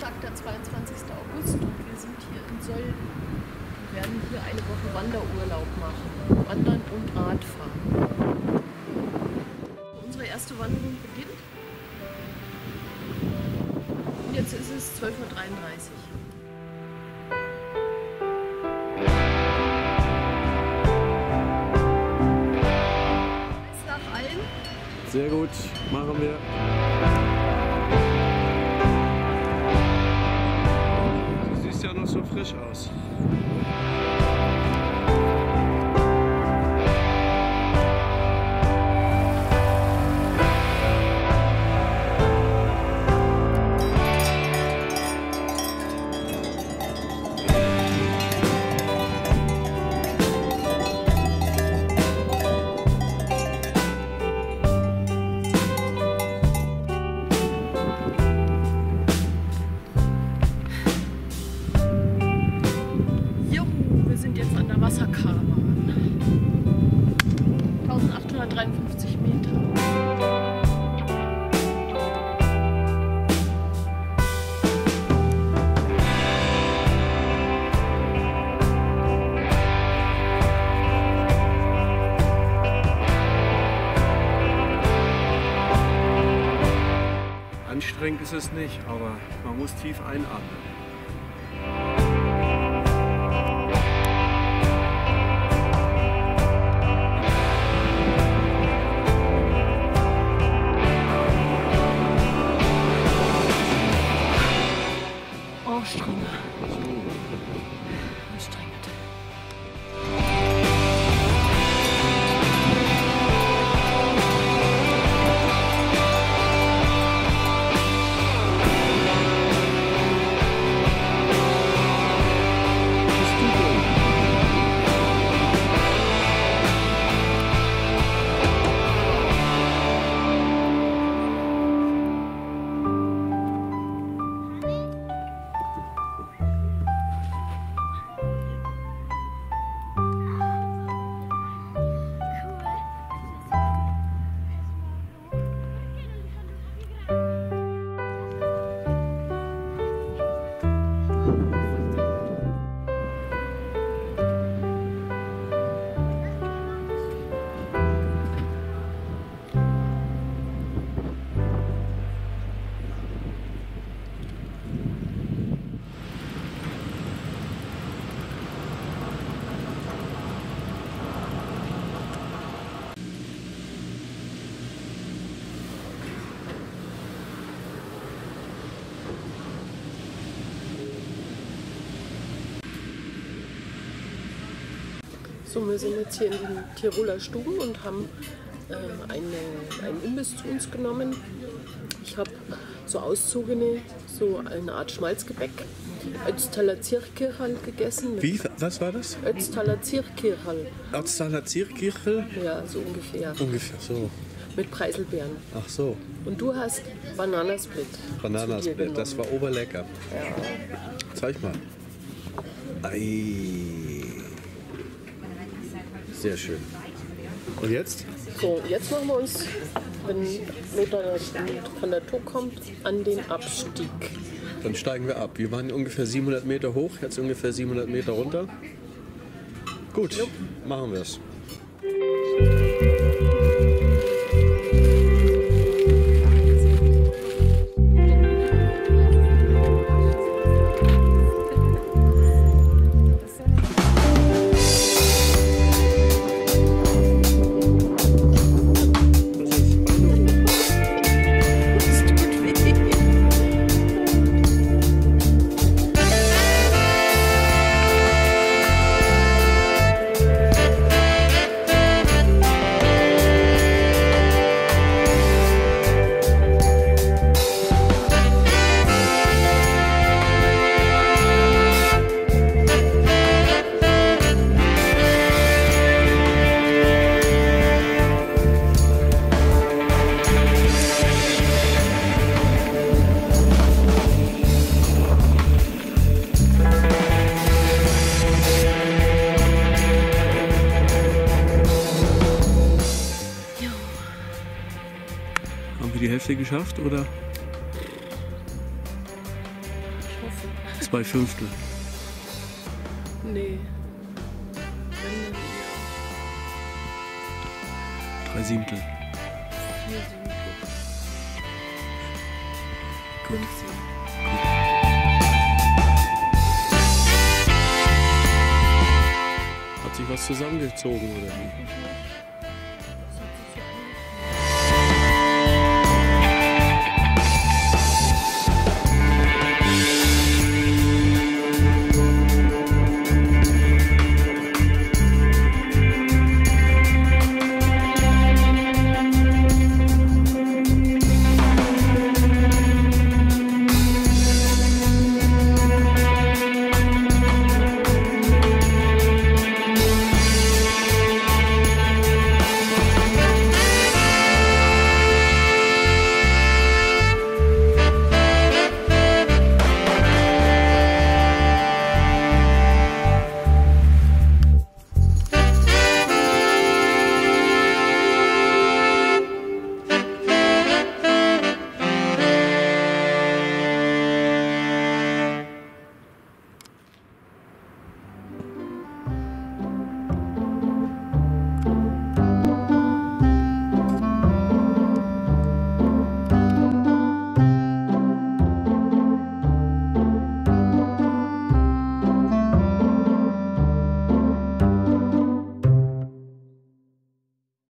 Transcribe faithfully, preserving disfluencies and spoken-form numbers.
Donnerstag, der zweiundzwanzigste August, und wir sind hier in Sölden. Wir werden hier eine Woche Wanderurlaub machen. Wandern und Radfahren. Unsere erste Wanderung beginnt. Und jetzt ist es zwölf Uhr dreiunddreißig. Nach allen. Sehr gut, machen wir. Du siehst ja noch so frisch aus. Wasserkarbahn. eintausendachthundertdreiundfünfzig Meter. Anstrengend ist es nicht, aber man muss tief einatmen. Anstrengend. Anstrengend. So, wir sind jetzt hier in den Tiroler Stuben und haben äh, eine, einen Imbiss zu uns genommen. Ich habe so auszogene, so eine Art Schmalzgebäck, Ötztaler Zirkirchal gegessen. Wie? Was war das? Ötztaler Zirkirchal. Ötztaler Zirkirchal? Ja, so ungefähr. Ungefähr so. Mit Preiselbeeren. Ach so. Und du hast Bananasplit. Bananasplit, das war oberlecker. Ja. Zeig mal. Ei. Sehr schön. Und jetzt? So, jetzt machen wir uns, wenn Lothar von der Tour kommt, an den Abstieg. Dann steigen wir ab. Wir waren ungefähr siebenhundert Meter hoch, jetzt ungefähr siebenhundert Meter runter. Gut, ja. Machen wir es. Haben wir die Hälfte geschafft, oder? Zwei Fünftel. Nee. Wenn dann eher Drei Siebtel. vier Siebtel. Gut. Fünf Siebtel. Hat sich was zusammengezogen oder wie?